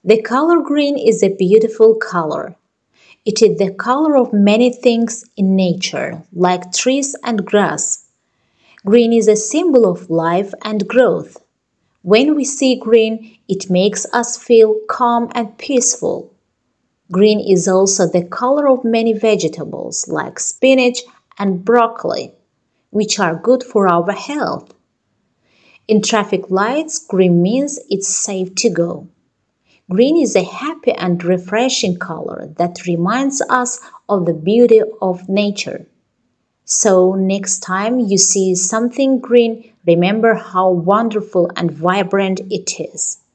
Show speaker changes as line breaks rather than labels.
The color green is a beautiful color. It is the color of many things in nature, like trees and grass. Green is a symbol of life and growth. When we see green, it makes us feel calm and peaceful. Green is also the color of many vegetables like spinach and broccoli, which are good for our health. In traffic lights, green means it's safe to go. Green is a happy and refreshing color that reminds us of the beauty of nature. So next time you see something green, remember how wonderful and vibrant it is.